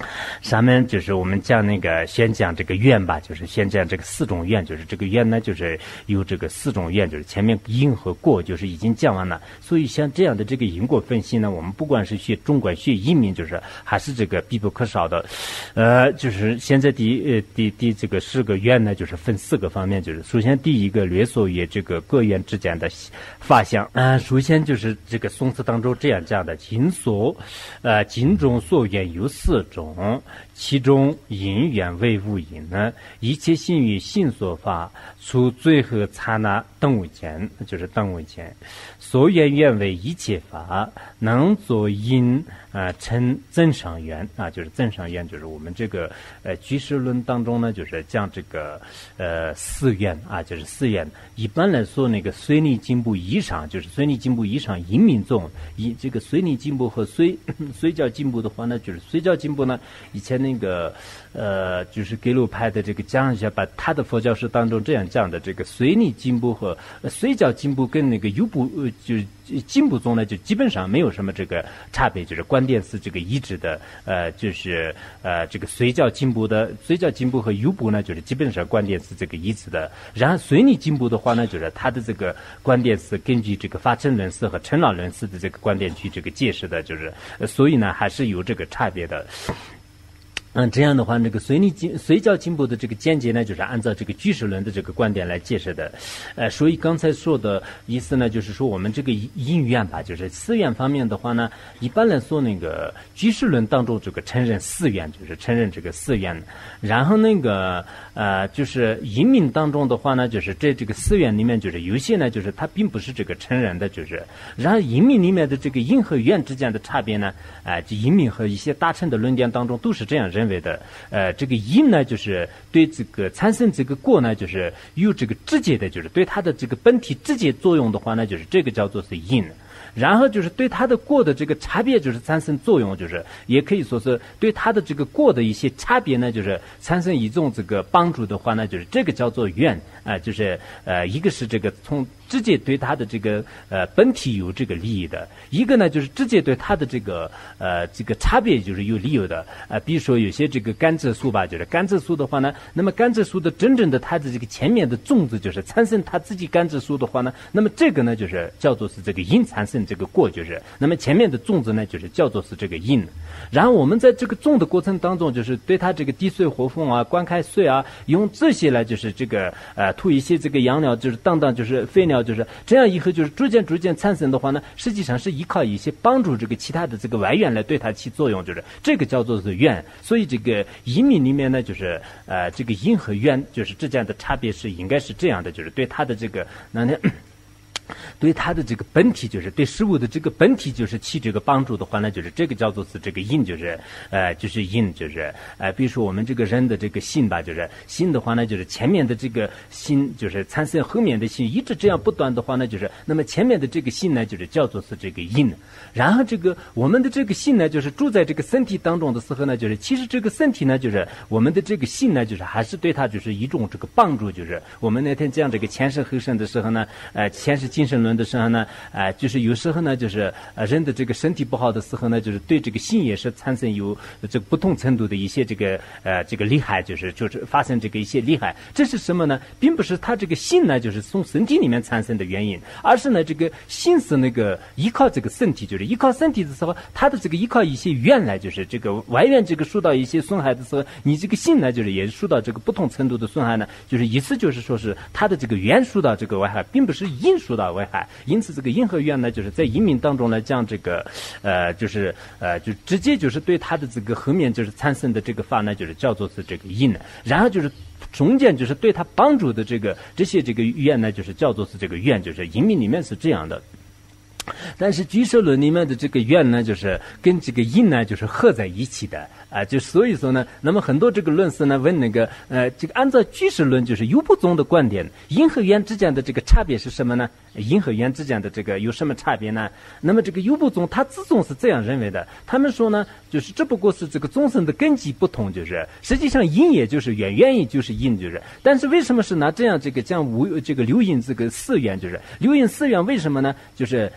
上面就是我们讲那个先讲这个愿吧，就是先讲这个四种愿，就是这个愿呢就是有这个四种愿，就是前面因和果就是已经讲完了。所以像这样的这个因果分析呢，我们不管是学中观学移民，就是还是这个必不可少的。呃，就是现在第呃第第这个四个愿呢，就是分四个方面，就是首先第一个略所于这个各愿之间的法相。呃，首先就是这个宋词当中这样讲的，今所呃今中所愿有四种。其中因缘为无因呢，一切心于心所法，除最后刹那等为见，就是等为见。所缘缘为一切法，能作因啊，成增上缘啊，就是增上缘，就是我们这个呃居士论当中呢，就是讲这个呃四缘啊，就是四缘。一般来说，那个随逆进步以上，就是随逆进步以上，因民众以这个随逆进步和随随教进步的话呢，就是随教进步呢，以前那个呃就是给路派的这个讲一下，把他的佛教史当中这样讲的，这个随逆进步和随教进步跟那个有部呃就进步中呢，就基本上没有什么这个差别，就是关键是这个一致的，呃，就是呃这个随教进步的随教进步和有部呢，就是基本上关键是这个一致的。然后随逆进步的话呢，就是它的这个关键是根据这个法称论思和陈老论思的这个观点去这个解释的，就是、呃、所以呢还是有这个差别的。嗯，这样的话，那个随逆进随教进步的这个见解呢，就是按照这个居士论的这个观点来解释的。呃，所以刚才说的意思呢，就是说我们这个因缘吧，就是四缘方面的话呢，一般来说那个居士论当中这个承认四缘，就是承认这个四缘。然后那个呃，就是因明当中的话呢，就是这这个四缘里面，就是有些呢，就是它并不是这个承认的，就是然后因明里面的这个因和缘之间的差别呢，啊、呃，这因明和一些大乘的论点当中都是这样认为的。呃，这个因呢，就是对这个产生这个果呢，就是有这个直接的，就是对它的这个本体直接作用的话呢，就是这个叫做是因。然后就是对它的果的这个差别，就是产生作用，就是也可以说是对它的这个果的一些差别呢，就是产生一种这个帮助的话呢，就是这个叫做缘啊、呃，就是呃，一个是这个从直接对它的这个呃本体有这个利益的，一个呢就是直接对它的这个呃这个差别就是有利益的啊、呃，比如说有些这个甘蔗树吧，就是甘蔗树的话呢，那么甘蔗树的真正的它的这个前面的种子就是产生它自己甘蔗树的话呢，那么这个呢就是叫做是这个因产生这个果，就是那么前面的种子呢就是叫做是这个因。然后我们在这个种的过程当中，就是对它这个滴水活风啊、灌溉水啊，用这些来就是这个呃吐一些这个养料，就是等等就是废料，就是这样以后就是逐渐逐渐产生的话呢，实际上是依靠一些帮助这个其他的这个外缘来对它起作用，就是这个叫做是缘。所以这个因明里面呢，就是呃这个因和缘就是之间的差别是应该是这样的，就是对它的这个那那。对它的这个本体，就是对事物的这个本体，就是起这个帮助的话呢，就是这个叫做是这个因，就是呃，就是因，就是呃，比如说我们这个人的这个心吧，就是心的话呢，就是前面的这个心，就是产生后面的心，一直这样不断的话呢，就是那么前面的这个心呢，就是叫做是这个因。然后这个我们的这个心呢，就是住在这个身体当中的时候呢，就是其实这个身体呢，就是我们的这个心呢，就是还是对它就是一种这个帮助，就是我们那天讲这个前世后生的时候呢，呃，前世精神论的时候呢，呃，就是有时候呢，就是呃人的这个身体不好的时候呢，就是对这个心也是产生有这个不同程度的一些这个呃这个厉害，就是就是发生这个一些厉害。这是什么呢？并不是他这个心呢，就是从身体里面产生的原因，而是呢这个心是那个依靠这个身体，就是依靠身体的时候，他的这个依靠一些缘来，就是这个外缘这个受到一些损害的时候，你这个心呢，就是也受到这个不同程度的损害呢，就是意思就是说是他的这个缘受到这个危害，并不是因受到危害。因此这个因和缘呢，就是在因明当中来讲，这个呃就是呃就直接就是对他的这个后面就是产生的这个法呢，就是叫做是这个因，然后就是中间就是对他帮助的这个这些这个缘呢，就是叫做是这个缘，就是因明里面是这样的。但是居士论里面的这个缘呢，就是跟这个因呢，就是合在一起的啊、呃，就所以说呢，那么很多这个论师呢问那个呃，这个按照居士论就是有不宗的观点，因和缘之间的这个差别是什么呢？因和缘之间的这个有什么差别呢？那么这个有不宗他自宗是这样认为的，他们说呢，就是只不过是这个众生的根基不同，就是实际上因也就是缘，缘也就是因，就是但是为什么是拿这样这个这样无这个流因这个四缘，就是流因四缘为什么呢？就是这是中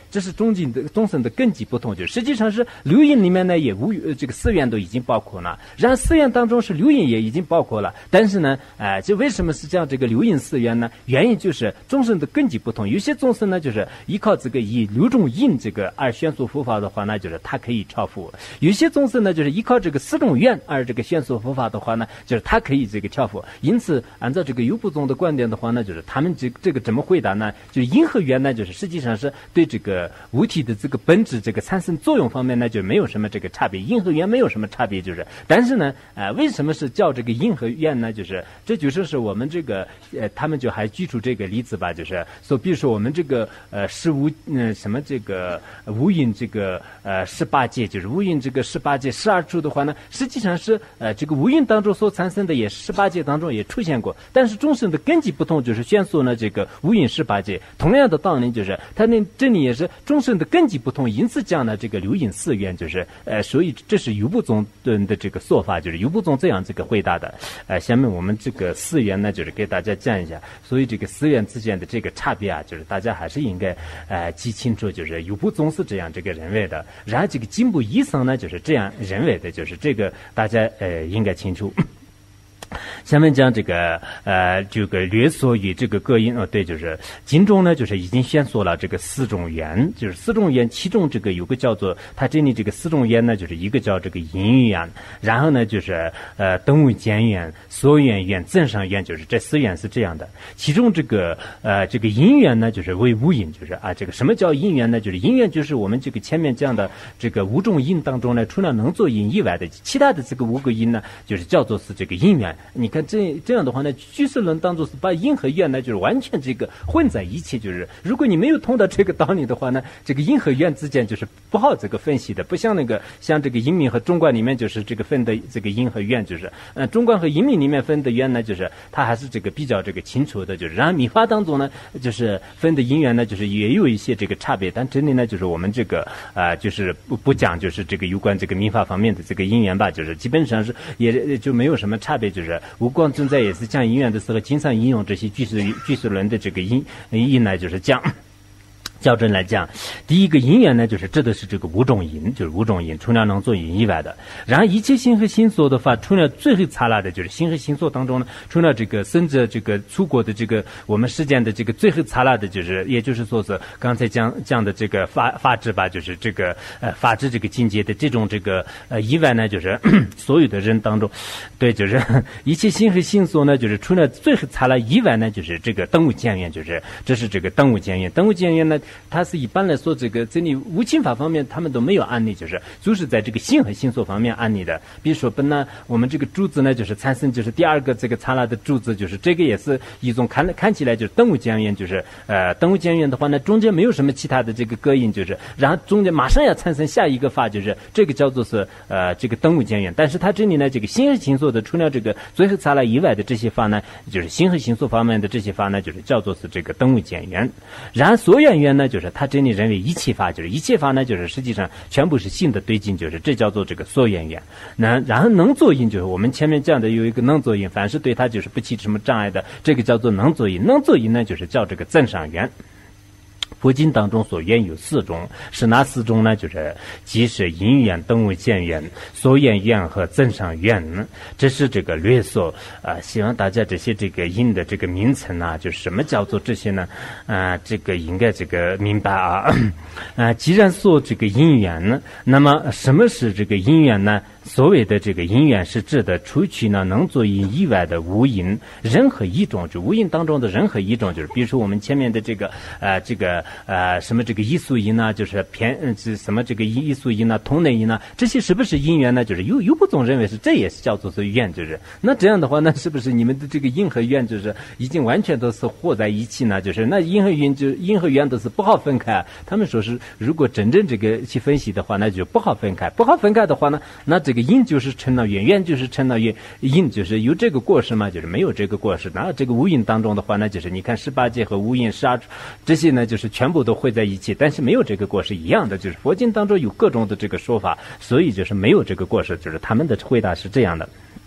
中间的众生的根基不同，就实际上是六因里面呢也无这个四缘都已经包括了，然后四缘当中是六因也已经包括了，但是呢，呃，这为什么是这样？这个六因四缘呢？原因就是众生的根基不同，有些众生呢就是依靠这个以六种因这个而宣说佛法的话呢，就是他可以超佛；有些众生呢就是依靠这个四种愿而这个宣说佛法的话呢，就是他可以这个超佛。因此，按照这个优部宗的观点的话呢，就是他们这这个怎么回答呢？就是因和缘呢，就是实际上是对这个物体的这个本质这个产生作用方面呢，就没有什么这个差别，因和缘没有什么差别，就是。但是呢，呃，为什么是叫这个因和缘呢？就是这就说是我们这个呃，他们就还举出这个例子吧，就是说，比如说我们这个呃十无嗯、呃、什么这个无因这个呃十八界，就是无因这个十八界十二处的话呢，实际上是呃这个无因当中所产生的也十八界当中也出现过，但是众生的根基不同，就是宣说呢这个无因十八界。同样的道理就是他那这里也是众生的根基不同，因此讲呢这个六因四缘，就是呃所以这是优部宗的这个说法，就是优部宗这样这个回答的。呃，下面我们这个四缘呢，就是给大家讲一下，所以这个四缘之间的这个差别啊，就是大家还是应该呃记清楚，就是优部宗是这样这个认为的，然后这个经部医生呢就是这样认为的，就是这个大家呃应该清楚。下面讲这个呃这个略说与这个各因哦，对，就是经中呢就是已经先说了这个四种缘，就是四种缘，其中这个有个叫做它这里这个四种缘呢，就是一个叫这个因缘，然后呢就是呃等无间缘、所缘缘、增上缘，就是这四缘是这样的。其中这个呃这个因缘呢，就是为无因，就是啊这个什么叫因缘呢？就是因缘就是我们这个前面讲的这个五种因当中呢，除了能作因以外的其他的这个五个因呢，就是叫做是这个因缘。你看这这样的话呢，居士论当中是把因和缘呢，就是完全这个混在一起。就是如果你没有通到这个道理的话呢，这个因和缘之间就是不好这个分析的，不像那个像这个阴明和中观里面就是这个分的这个因和缘，就是呃中观和阴明里面分的缘呢，就是它还是这个比较这个清楚的。就是然后密法当中呢，就是分的因缘呢，就是也有一些这个差别，但这里呢，就是我们这个啊、呃，就是不不讲就是这个有关这个密法方面的这个因缘吧，就是基本上是也就没有什么差别，就是。无光正在也是讲因缘的时候，经常引用这些居士居士论的这个因因呢，就是讲。较真来讲，第一个因缘呢，就是指的是这个五种因，就是五种因，除了能作因以外的。然后一切心和心所的话，除了最后刹那的，就是心和心所当中呢，除了这个甚至这个出国的这个我们实践的这个最后刹那的，就是也就是说是刚才讲讲的这个法法治吧，就是这个呃法治这个境界的这种这个呃以外呢，就是所有的人当中，对，就是一切心和心所呢，就是除了最后刹那以外呢，就是这个等无间缘，就是这是这个等无间缘，等无间缘呢。它是一般来说，这个这里无情法方面他们都没有案例，就是就是在这个心和心所方面案例的。比如说，本来我们这个柱子呢，就是产生就是第二个这个刹那的柱子，就是这个也是一种看看起来就是等无间缘，就是呃等无间缘的话呢，中间没有什么其他的这个隔音，就是然后中间马上要产生下一个法，就是这个叫做是呃这个等无间缘。但是它这里呢，这个心和心所的除了这个最后刹那以外的这些法呢，就是心和心所方面的这些法呢，就是叫做是这个等无间缘。然后所缘缘呢，就是他这里认为一切法，就是一切法呢，就是实际上全部是性的对境，就是这叫做这个所缘缘。那然后能作因，就是我们前面讲的有一个能作因，凡是对他就是不起什么障碍的，这个叫做能作因。能作因呢，就是叫这个增上缘。佛经当中所缘有四种，是哪四种呢？就是即是因缘、等无间缘、所缘缘和增上缘。这是这个略说啊、呃，希望大家这些这个因的这个名称啊，就是什么叫做这些呢？啊、呃，这个应该这个明白啊。啊、呃，既然说这个因缘呢，那么什么是这个因缘呢？所谓的这个因缘是指的除去呢能作因以外的无因，任何一种，就无因当中的任何一种，就是比如说我们前面的这个呃这个呃什么这个异素因呢，就是偏呃什么这个异素因呢、同类因呢，这些是不是因缘呢？就是有有不总认为是这也是叫做是缘，就是那这样的话，那是不是你们的这个因和缘就是已经完全都是和在一起呢？就是那因和缘就因和缘都是不好分开。他们说是如果真正这个去分析的话，那就不好分开。不好分开的话呢，那这个因就是成了缘，缘就是成了缘，因就是有这个过失嘛，就是没有这个过失。然后这个无因当中的话呢，就是你看十八界和无因十二这些呢，就是全部都汇在一起，但是没有这个过失一样的，就是佛经当中有各种的这个说法，所以就是没有这个过失，就是他们的回答是这样的。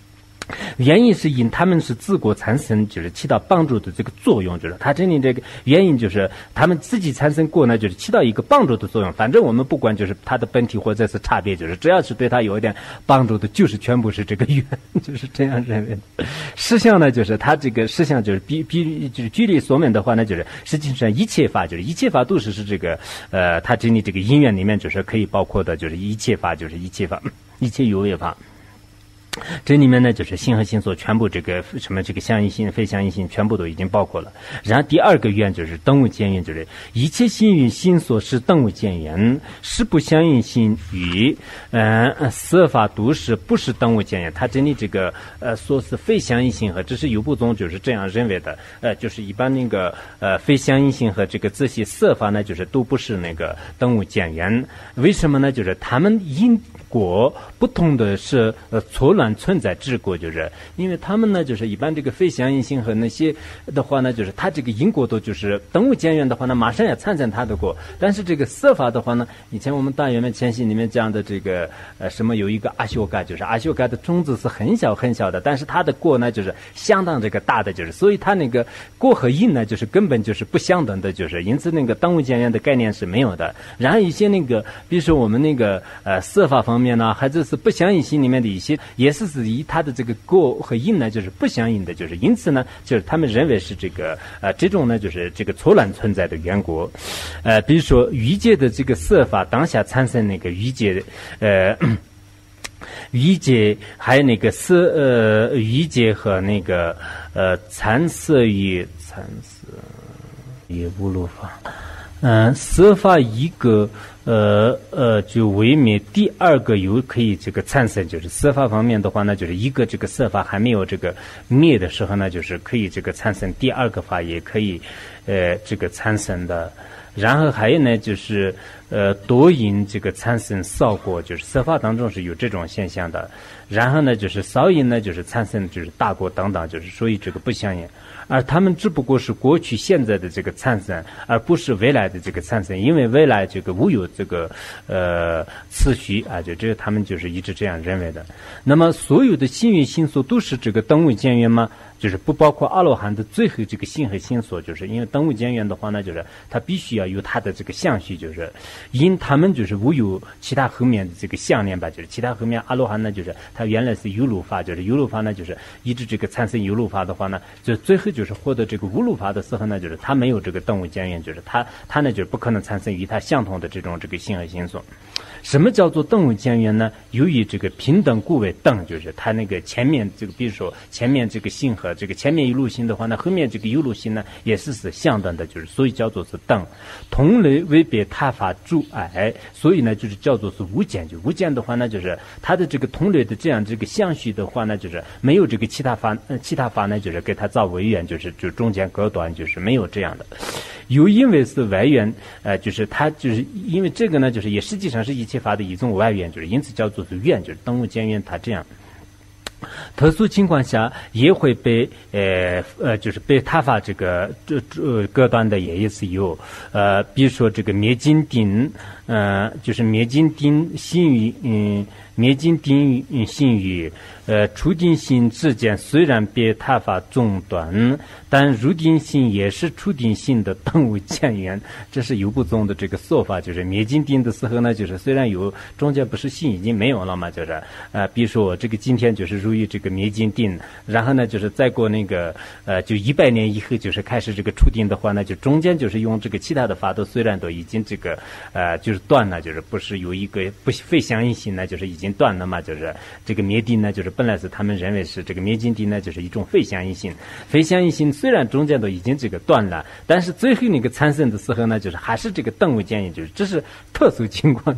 原因是因他们是自果产生，就是起到帮助的这个作用，就是他这里这个原因就是他们自己产生果呢，就是起到一个帮助的作用。反正我们不管就是它的本体或者是差别，就是只要是对它有一点帮助的，就是全部是这个缘，就是这样认为的。实相呢，就是它这个实相就是比比就是举例说明的话呢，就是实际上一切法就是一切法都是是这个呃，它这里这个因缘里面就是可以包括的，就是一切法就是一切法，一切有为法。这里面呢，就是心和心所全部这个什么这个相应性、非相应性，全部都已经包括了。然后第二个缘就是等无间缘，就是一切心与心所是等无间缘，是不相应性与呃色法都是不是等无间缘。它这里这个呃说是非相应性和这是有部宗就是这样认为的，呃就是一般那个呃非相应性和这个这些色法呢，就是都不是那个等无间缘。为什么呢？就是他们因果不同的是呃错乱存在之果，就是因为他们呢就是一般这个非相应性和那些的话呢，就是它这个因果都就是等无间缘的话呢，马上要产生它的果。但是这个色法的话呢，以前我们大圆满前行里面讲的这个呃什么有一个阿修嘎，就是阿修嘎的种子是很小很小的，但是它的果呢就是相当这个大的，就是所以它那个果和因呢就是根本就是不相等的，就是因此那个等无间缘的概念是没有的。然后一些那个比如说我们那个呃色法方面呢，还是是不相应性里面的一些，也是是以它的这个果和因呢，就是不相应的，就是因此呢，就是他们认为是这个呃这种呢，就是这个错乱存在的缘故。呃，比如说欲界的这个色法当下产生那个欲界，呃。欲界还有那个色呃欲界和那个呃残色与残色与无漏法。嗯，色法一个呃呃就为灭，第二个有可以这个产生，就是色法方面的话呢，就是一个这个色法还没有这个灭的时候呢，就是可以这个产生第二个法，也可以呃这个产生的。然后还有呢，就是呃多因这个产生少果，就是色法当中是有这种现象的。然后呢，就是少因呢，就是产生就是大果等等，就是所以这个不相应。而他们只不过是过去现在的这个产生，而不是未来的这个产生，因为未来这个无有这个呃次序啊，就这个他们就是一直这样认为的。那么所有的心与心所都是这个等无间缘吗？就是不包括阿罗汉的最后这个心和心所，就是因为等无间缘的话呢，就是它必须要有它的这个相续，就是因他们就是无有其他后面的这个相念吧，就是其他后面阿罗汉呢，就是它原来是有漏法，就是有漏法呢，就是一直这个产生有漏法的话呢，就最后就是获得这个无漏法的时候呢，就是它没有这个等无间缘，就是它它呢就是不可能产生与它相同的这种这个心和心所。什么叫做等无间缘呢？由于这个平等故为等，就是它那个前面这个，比如说前面这个心和这个前面有漏心的话呢，后面这个有漏心呢也是是相等的，就是所以叫做是等。同类为别他法诸碍，所以呢就是叫做是无间。就无间的话呢，就是它的这个同类的这样这个相续的话呢，就是没有这个其他法，呃、其他法呢就是给它造为缘，就是就中间隔断，就是没有这样的。又因为是外缘，呃，就是它就是因为这个呢，就是也实际上是一切法的一种外缘，就是因此叫做是缘，就是等无间缘，它这样。特殊情况下也会被呃呃，就是被他法这个这这隔断的也是有，呃，比如说这个灭尽定，呃，就是灭尽定心与嗯灭尽定与心与呃初定心之间虽然被他法中断，但入定心也是初定心的等无间缘。这是有部宗的这个说法，就是灭尽定的时候呢，就是虽然有中间不是心已经没有了嘛，就是呃，比如说我这个今天就是入于这个灭尽定，然后呢就是再过那个呃就一百年以后就是开始这个初定的话呢，就中间就是用这个其他的法都虽然都已经这个呃就是断了，就是不是有一个不非相应性呢，就是已经断了嘛，就是这个灭定呢，就是本来是他们认为是这个灭尽定呢，就是一种非相应性，非相应性虽然中间都已经这个断了，但是最后那个产生的时候呢，就是还是这个等无间缘，就是这是特殊情况。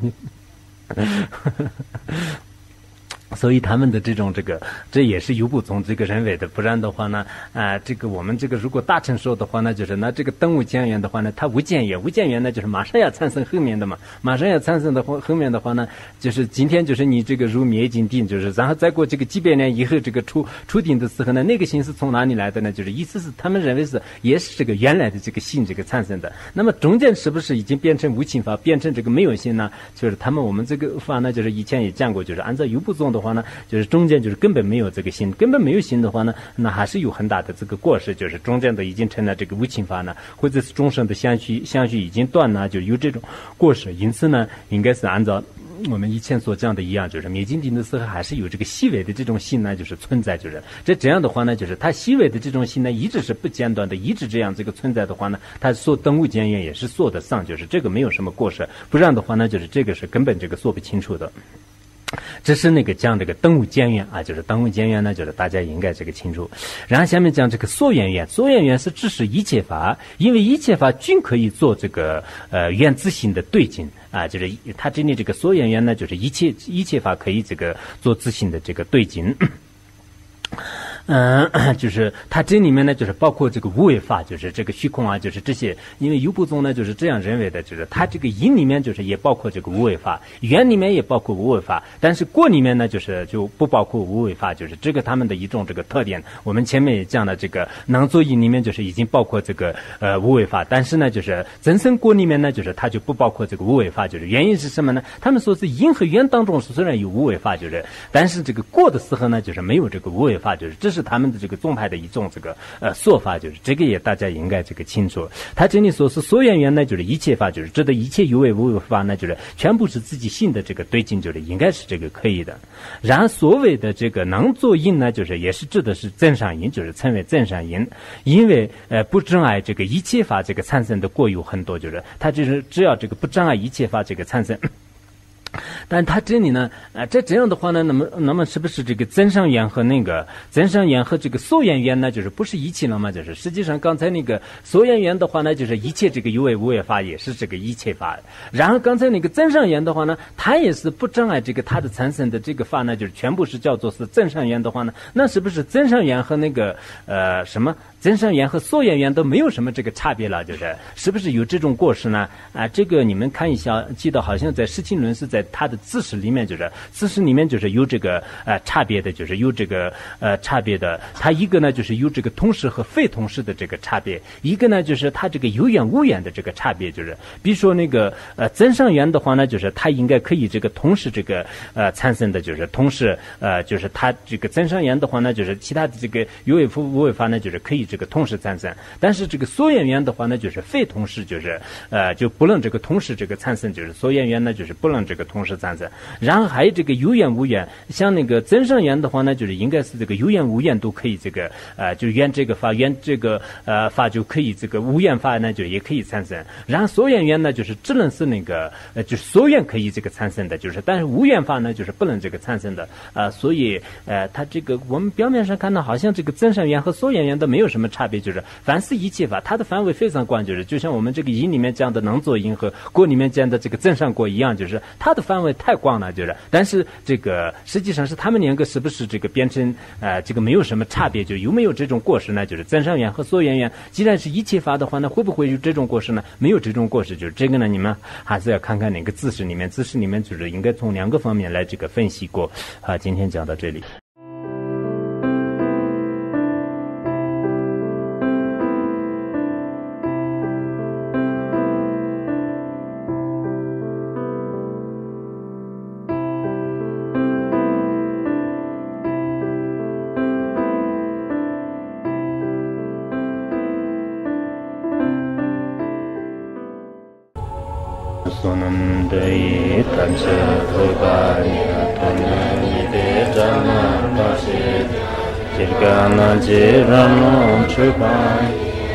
所以他们的这种这个，这也是有部宗这个认为的，不然的话呢，啊、呃，这个我们这个如果大乘说的话呢，就是那这个等无间缘的话呢，它无间缘，无间缘呢就是马上要产生后面的嘛，马上要产生的后后面的话呢，就是今天就是你这个入灭尽定，就是然后再过这个几百年以后，这个出出定的时候呢，那个心是从哪里来的呢？就是意思是他们认为是也是这个原来的这个心这个产生的，那么中间是不是已经变成无情法，变成这个没有心呢？就是他们我们这个法呢，就是以前也讲过，就是按照有部宗的话呢，就是中间就是根本没有这个心，根本没有心的话呢，那还是有很大的这个过失，就是中间的已经成了这个无情法呢，或者是众生的相续相续已经断了，就有这种过失。因此呢，应该是按照我们以前所讲的一样，就是灭尽定的时候还是有这个细微的这种心呢，就是存在，就是这这样的话呢，就是它细微的这种心呢，一直是不间断的，一直这样这个存在的话呢，它说等无间缘也是说得上，就是这个没有什么过失，不然的话呢，就是这个是根本这个说不清楚的。这是那个讲这个等无间缘啊，就是等无间缘呢，就是大家应该这个清楚。然后下面讲这个所缘缘，所缘缘是指是一切法，因为一切法均可以做这个呃缘自性的对境啊，就是它这里这个所缘缘呢，就是一切一切法可以这个做自性的这个对境。嗯，就是它这里面呢，就是包括这个无为法，就是这个虚空啊，就是这些。因为有部宗呢，就是这样认为的，就是它这个因里面就是也包括这个无为法，缘里面也包括无为法，但是果里面呢，就是就不包括无为法，就是这个他们的一种这个特点。我们前面也讲了，这个能作因里面就是已经包括这个呃无为法，但是呢，就是增生果里面呢，就是它就不包括这个无为法，就是原因是什么呢？他们说是因和缘当中虽然有无为法，就是但是这个果的时候呢，就是没有这个无为法，就是这是他们的这个宗派的一种这个呃说法，就是这个也大家应该这个清楚。他这里说是所缘缘呢，就是一切法，就是指的一切有为无为法呢，就是全部是自己性的这个对境，就是应该是这个可以的。然后所谓的这个能作因呢，就是也是指的是增上因，就是称为增上因，因为呃不障碍这个一切法这个产生的果有很多，就是它就是只要这个不障碍一切法这个产生。但他这里呢，啊、呃，这这样的话呢，那么那么是不是这个增上缘和那个增上缘和这个所缘缘呢，就是不是一起了吗？就是实际上刚才那个所缘缘的话呢，就是一切这个有为无为法也是这个一切法。然后刚才那个增上缘的话呢，它也是不障碍这个它的产生的这个法呢，就是全部是叫做是增上缘的话呢，那是不是增上缘和那个呃什么增上缘和所缘缘都没有什么这个差别了？就是是不是有这种过失呢？啊、呃，这个你们看一下，记得好像在释经论是在它的知识里面，就是知识里面就是有这个呃差别的，就是有这个呃差别的。它一个呢就是有这个同时和非同时的这个差别，一个呢就是它这个有缘无缘的这个差别。就是比如说那个呃增上缘的话呢，就是它应该可以这个同时这个呃产生的，就是同时呃就是它这个增上缘的话呢，就是其他的这个有为无为法呢，就是可以这个同时产生。但是这个所缘缘的话呢，就是非同时，就是呃就不能这个同时这个产生，就是所缘缘呢就是不能这个同时产生。然后还有这个有缘无缘，像那个增上缘的话呢，就是应该是这个有缘无缘都可以这个呃，就缘这个法缘这个呃法就可以这个无缘法呢就也可以产生。然后所缘缘呢就是只能是那个呃就是所缘可以这个产生的，就是但是无缘法呢就是不能这个产生的啊、呃，所以呃它这个我们表面上看到好像这个增上缘和所缘缘都没有什么差别，就是凡是一切法它的范围非常广，就是就像我们这个因里面讲的能作因和果里面讲的这个增上果一样，就是它的范围太广了，就是但是这个实际上是他们两个是不是这个变成呃这个没有什么差别，就有没有这种过失呢？就是增上缘和所缘缘既然是一切法的话呢，会不会有这种过失呢？没有这种过失，就是这个呢你们还是要看看哪个知识里面知识里面就是应该从两个方面来这个分析过啊。今天讲到这里。Sonam dei tanche thoganya tonne de jana pase jirgana jirano chupan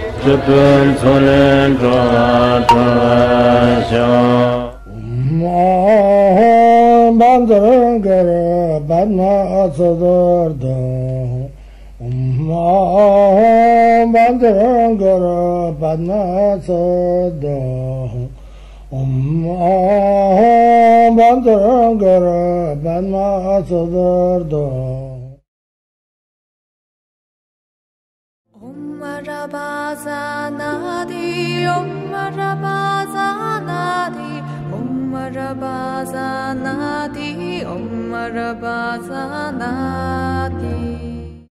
chupun sonen dra ma bandar gar badna sadar da ma bandar gar badna sadar Om Bandara Banma Sadarda Om Rabaza Nadi Om Rabaza Nadi Om Rabaza Nadi Om Rabaza Nadi